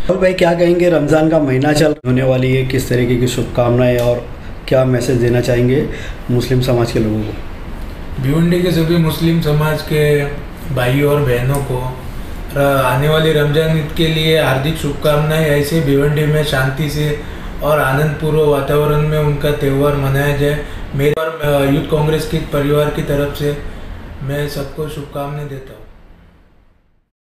और भाई क्या कहेंगे, रमज़ान का महीना चल होने वाली है, किस तरीके की शुभकामनाएं और क्या मैसेज देना चाहेंगे मुस्लिम समाज के लोगों को? भिवंडी के सभी मुस्लिम समाज के भाइयों और बहनों को आने वाली रमजान ईद के लिए हार्दिक शुभकामनाएं। ऐसे भिवंडी में शांति से और आनंदपूर्व वातावरण में उनका त्यौहार मनाया जाए। मेरे और यूथ कांग्रेस के परिवार की तरफ से मैं सबको शुभकामनाएं देता हूँ।